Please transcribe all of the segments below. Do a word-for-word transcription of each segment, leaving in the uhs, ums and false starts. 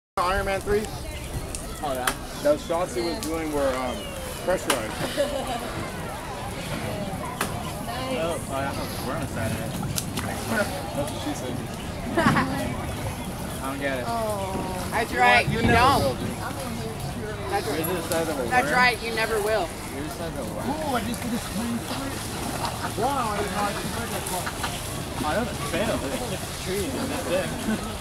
Iron Man three? Oh yeah. Those shots he was doing were um, pressurized. Oh, oh, I thought we're on Saturday. That's what she said. I don't get it. Oh. That's right, you, you never don't. will, dude. That's right. You just said that it That's were. right, you never will. You just said that it were. Ooh, I just did this clean through. Wow, I didn't know I could break that far. I know it's failed. It hit the tree and that's it.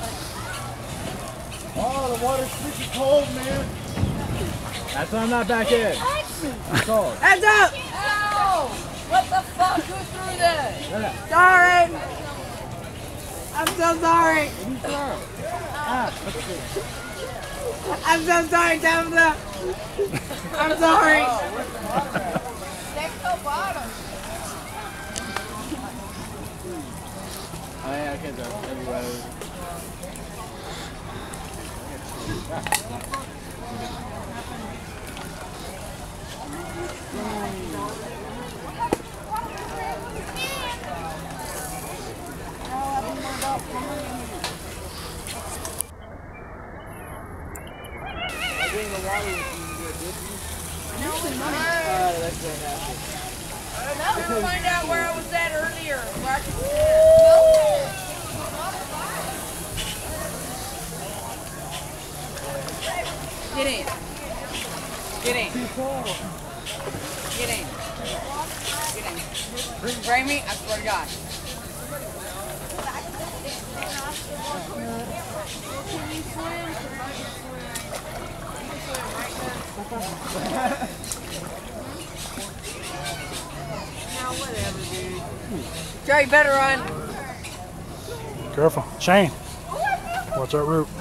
Oh, the water's freaking cold, man. That's why I'm not back in. It's cold. Heads up! Ow! What the fuck? Who threw that? Yeah. Sorry! I'm so sorry! What do you throw? Ah, what's it? I'm so sorry, Tabitha! I'm sorry! Next to bottom. Oh yeah, okay, though. Anyway. Now we'll find out where I was at earlier. Where I could Get in. Get in. Get in. Get in. Bring me, I swear to God. Can you swim? Now whatever, dude. Joe, you better run. Careful. Shane. Watch that root.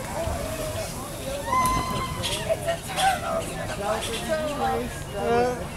Uh,